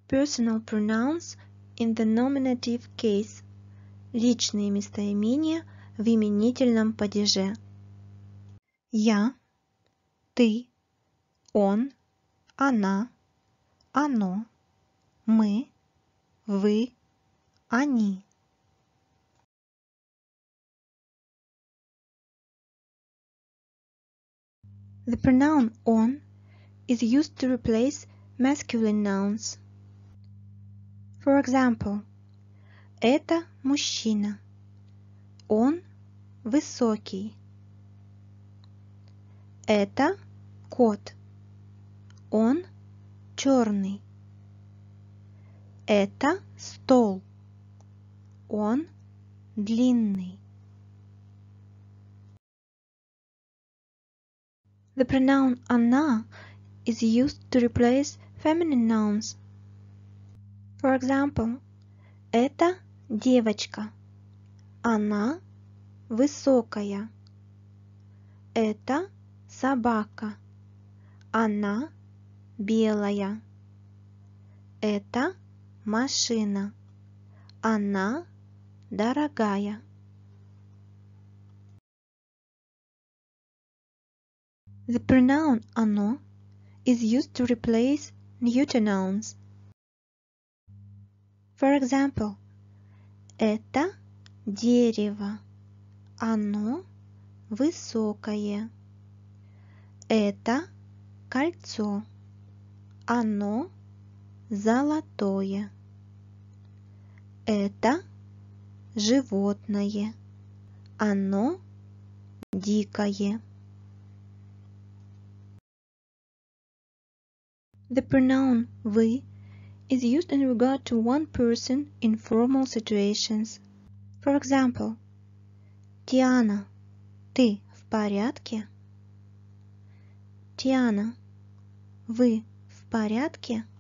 Personal pronouns in the nominative case. Личные местоимения в именительном падеже. Я, ты, он, она, оно, мы, вы, они. The pronoun on is used to replace masculine nouns. For example, это мужчина. Он высокий. Это кот. Он черный. Это стол. Он длинный. The pronoun она is used to replace feminine nouns. For example, это девочка. Она высокая. Это собака. Она белая. Это машина. Она дорогая. The pronoun оно is used to replace neuter nouns. For example, это дерево. Оно высокое. Это кольцо. Оно золотое. Это животное. Оно дикое. The pronoun вы is used in regard to one person in formal situations. For example, Диана, ты в порядке? Диана, вы в порядке?